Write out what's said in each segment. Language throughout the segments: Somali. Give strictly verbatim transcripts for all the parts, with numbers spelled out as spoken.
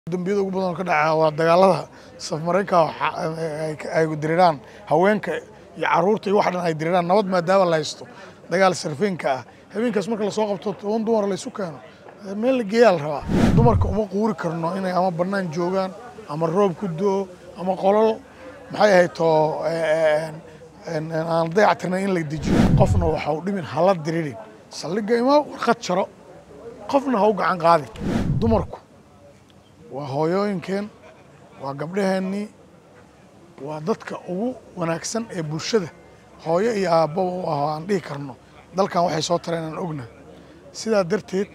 dambiyada ugu badan ka dhaca waa dagaalada safmareenka ay diriraan haweenka iyo caruurta iyo wax dhan ay diriraan nabad maadaama la haysto dagaal sarfeenka ah habeenkaas marka la soo qabto toban dumar la isu keeno meel la geeyaa la rabaa dumarka uma quuri karno inay ama bannaan joogaan ama roob ku doo ama qolol maxay ahayd to aan dayactirnay in la dejiyo qofna waxa uu dhimin hala diririn saldhigga ima warqad jaro qofna ha u gacan qaadin dumarku waa hooyooyinkeen waa gabdhaheennii waa dadka ugu wanaagsan ee bulshada hooyo iyo aabbo u ah aan dhihi karno dalkan waxay soo tareen aan ognahay sidaa darteed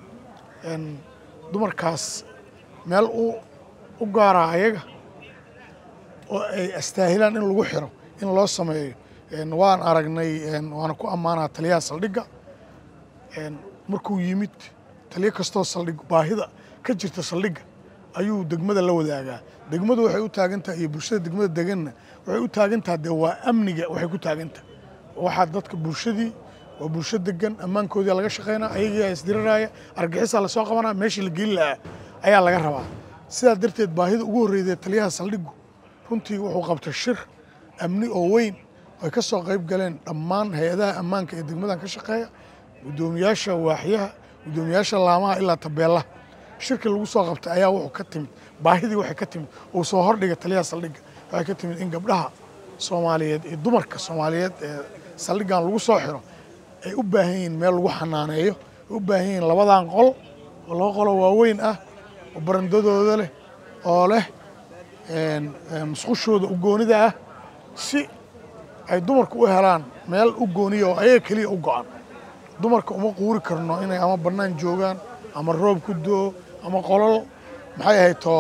dumarkaas meel u u gaara ayaga oo ay astaahilaan in lagu xiro in loo sameeyo waan aragnay waana ku ammaanaa taliyaha saldhigga markuu yimid taliyo kastoo saldhig baahida ka jirta saldhigga ayuu degmada la wadaagaa degmadu waxay u taagan tahay iyo bulshada degmada deganna waxay u taagan tahay dee waa amniga waxay ku taagan tahay waxaa dadka bulshadii waa bulsho degan ammaankoodii laga shaqaynaa ayagaa isdiriraya argaxisaa lasoo qabanaa meeshii la geeli lahaa ayaa laga rabaa sidaa darteed baahida ugu horreydee taliyaha saldhiggu runtii wuxuu qabtay shir amni oo weyn ay ka soo qayb galeen dhammaan hay-adaha ammaanka ee degmadan ka shaqeeya guddoomiyaasha waaxyaha guddoomiyaasha laamaha ilaa tabeelaha shirkii lagu soo qabtay ayaa wuxuu ka timid baahidii waxay ka timid uu soo hordhigay taliyaha saldhigga waxay ka timid in gabdhaha soomaaliyeed iyo dumarka soomaaliyeed ee saldhiggan lagu soo xiro ay u baahan yihiin meel lagu xanaaneeyo ay u baahan yihiin labadan qol oo laba qoloo waaweyn ah oo barandadooda leh oo leh musqushooda u goonida ah si ay dumarku u helaan meel u gooniya oo ayaga keliya u go-an dumarka uma quuri karno inay ama bannaan joogaan ama roob ku doo ama qolol maxay ahayd to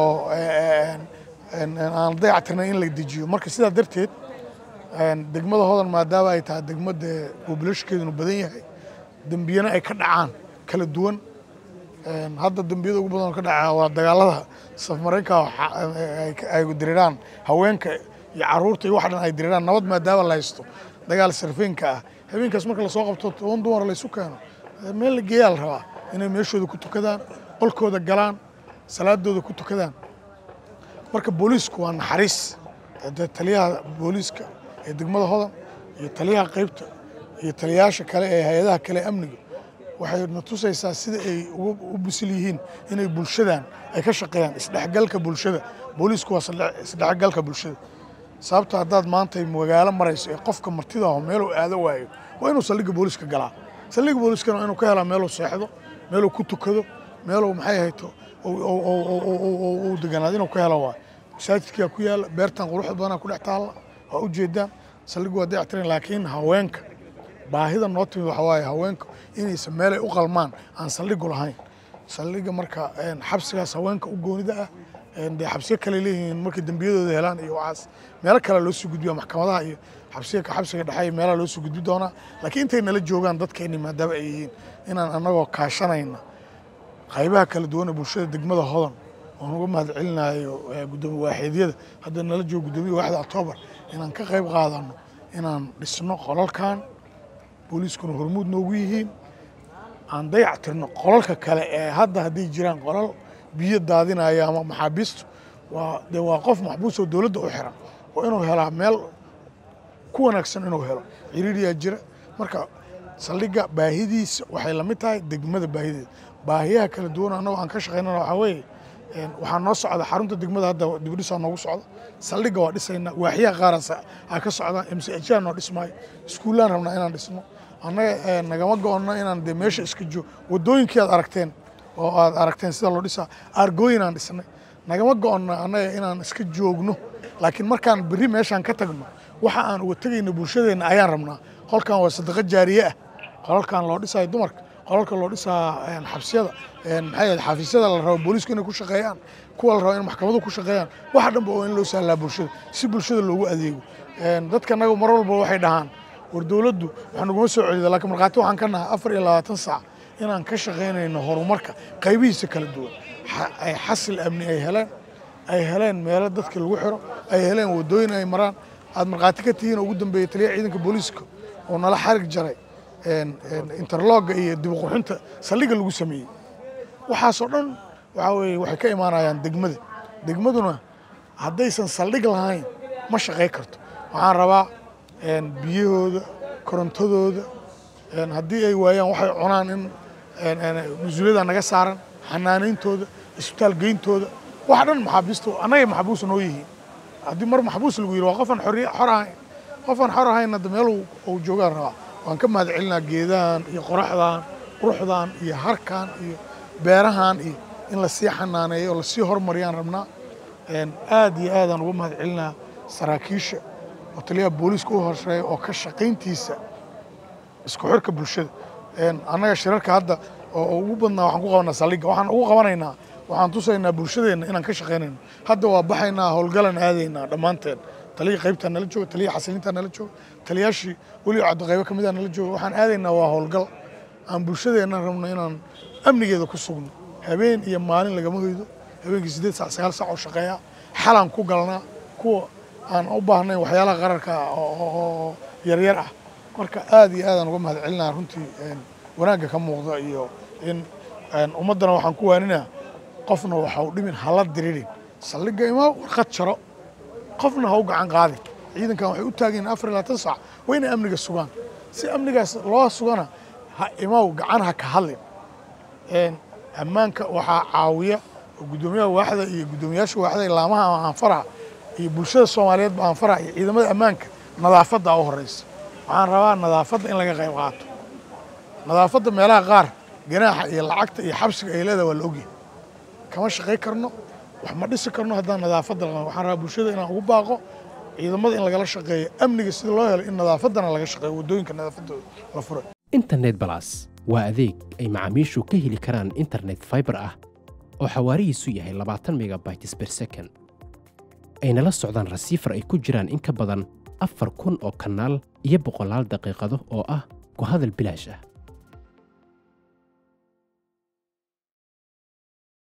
aan dayactirnay in la dejiyo marka sidaa darteed degmada hodan maadaama ay tahay degmada populashkeeduna badan yahay dembiyana ay ka dhacaan kala duwan hadda dembiyada ugu badan ka dhaca waa dagaalada safmareenka ay diriraan haweenka iyo caruurta iyo wax dhan ay diriraan nabad maadaama la haysto dagaal sarfeenka ah habeenkaas marka la soo qabto toban dumar la isu keeno meel la geeyaa la rabaa inay meeshooda ku tukadaan qolkooda galaan salaadooda ku tukadaan marka booliisku waa naxariis taliyaha booliiska ee degmada hodan iyo taliyaha qaybta iyo taliyayaasha kale ee hay-adaha kale amniga waxay na tusaysaa sida ay u bisil yihiin inay bulshadan ay ka shaqeeyaan isdhexgalka bulshada booliisku waa isdhexgalka bulshada sababta haddaad maanta magaalo marayso ee qofka martida aho meeluu aado waayo waa inuu saldhigga booliiska galaa saldhigga booliiskana waa inuu ka helaa meeluu seexdo meeluu ku tukado meeluu maxay ahayto uu deganaado inuu ka helo waa masaajidkiyaa ku yaalla beertan quruxda badanaa ku dhex taalla waa u jeedaan saldhiggu waa dayactiran laakiin haweenka baahida noo timid waxa waaye haweenka inaysan meelay u qalmaan aan saldhiggu lahayn saldhigga marka xabsigaas haweenka u goonida ah dee xabsiyo kale leeyihiin markay dembiyadooda helaan iyo waxaas meelo kale loo soo gudbiya maxkamadaha iyo xabsiga ka xabsiga dhexe meelaha loo soo gudbi doonaa laakiin intay nala joogaan dadkeenni maadaama ay yihiin inaan annagoo kaashanayna qaybaha kala duwan ee bulshada degmada hodan oon uga mahad celinayo guddoomiye waaxeedyada hadda nala joogo guddoomiye waaxda octoobar inaan ka qayb qaadano inaan dhisno qolalkan booliiskuna hormuud noogu yihiin aan dayactirno qolalka kale ee hadda hadday jiraan qolal biyo daadinaya ama maxaabiistu waa dee waa qof maxbuus oo dowladda u xiran oo inuu helaa meel ku wanaagsan inuu helo ciriiriyaa jira marka saldhigga baahidiisa waxay la mid tahay degmada baahideeda baahiyaha kala duwan annagoo aan ka shaqaynana waxaa weeye waxaa noo socda xarunta degmada hadda dibdhisaa noogu socda saldhigga waa dhisaynaa waaxyaha qaaraas aa ka socdaan m c h noo dhismaayo iskuullaan rabnaa inaan dhisno annaga nagama go-onno inaan dee meesha iska joog waddooyinkii aad aragteen oo aad aragteen sida loo dhisaa aargooyin aan dhisnay nagama go-onno annaga inaan iska joogno laakiin markaan berri meeshaan ka tagno waxa aan uga tegayno bulshadeenna ayaan rabnaa qolkan waa sadaqa jaariye ah qolalkan loo dhisayo dumarka qolalka loo dhisaa xabsiyada maxay ahayd xafiisyada la rabo booliisku inay ku shaqeeyaan kuwa la rabo in maxkamadu ku shaqeeyaan waxa dhanba oo in loo sahlaa bulshada si bulshada loogu adeego dadka naga mar walba waxay dhahaan war dowladdu waxaa naguma soo celida laakiin markhaati waxaan ka nahay afar iyo labaatan saac inaan ka shaqaynayno horumarka qaybihiisa kala duwan ay xasil amni ay heleen ay heleen meelo dadka lagu xiro ay heleen waddooyin ay maraan aad markhaati ka tihiin oo ugu dambeeya taliyaha ciidanka booliiska oo nala xarig jaray interlogga iyo dib u qurxinta saldhigga lagu sameeyey waxaasoo dhan waxa weeye waxay ka imaanayaan degmada degmaduna haddaysan saldhig lahayn ma shaqay karto waxaan rabaa biyahooda korontadooda haddii ay waayaan waxay cunaan in mas-uuliyadda naga saaran xanaanayntooda isbitaal geyntooda wax dhan maxaabiistu annagay maxbuus noo yihiin haddii mar maxbuus lagu yidhi waa qofaan xorriya xor ahayn qofaan xor ahayn hadda meel uu joogaan rabaa waan ka mahad celinaa geedahan iyo qoraxdan quruxdan iyo harkan iyo beerahan iyo in la sii xanaaneeyo oo la sii hormariyaan rabnaa aad iyo aadaan uga mahad celinaa saraakiisha oo taliyaha booliiska u horeeya oo ka shaqayntiisa isku xirka bulshada annaga shirarka hadda oo ugu badnaa waxaan ku qabanaa saldhigga waxaan ugu qabanaynaa waxaan tusaynaa bulshadeenna inaan ka shaqaynayno hadda waa baxaynaa howlgalan aadaynaa dhammaanteen taliya qaybtaa nala jooga taliya xasilintaa nala jooga taliyaashii weliba cabdiqaybo ka midaa nala jooga waxaan aadaynaa waa howlgal aan bulshadeenna rabno inaan amnigeeda ku sugno habeen iyo maalin lagama hoydo habeenkii siddeed saac sagaal saac oo shaqeeyaa xalaan ku galnaa kuwa aan u baahnayn waxyaalaha qararka oo yaryar ah marka aad iyo aadaan uga mahad celinaa runtii wanaagga ka muuqda iyo in ummaddana waxaan ku waaninaa qofna waxa u dhimin hala diriirin saldhigga imaa warqad jaro qofna ha u gacan qaadin ciidankan waxay u taagan afar iyo labaatan saac waa inay amniga sugaan si amnigaas loo sugana ha imaw gacan ha ka hadlin ammaanka waxaa caawiya guddoomiyaha waaxda iyo guddoomiyaasha waaxda ilaamaha aanfaraha iyo bulshada Soomaaliyeed aanfaraha iyo ciidamada ammaanka nadaafadda u horeysa waxaan rabaa nadaafadda in laga qayb qaato nadaafadda meelaha qaar ganaaxa iyo lacagta iyo xabsiga ay leedahay waa la ogyahay kama shaqay karno wax ma dhisi karno haddaan nadaafadda la waxaan rabaa bulshada inaan ugu baaqo ciidamada in lagala shaqeeyo amniga sida loo helo in nadaafaddana laga shaqeeyo wadooyinka nadaafaddooda la furo internet plus waa adeeg ay macaamiishu ka heli karaan internet fiber ah oo xawaarihiisu yahay labaatan megabytes per second ayna la socdaan rasiifar ay ku jiraan in ka badan afar kun oo kanaal iyo boqolaal daqiiqado oo ah ku hadal bilaash ah.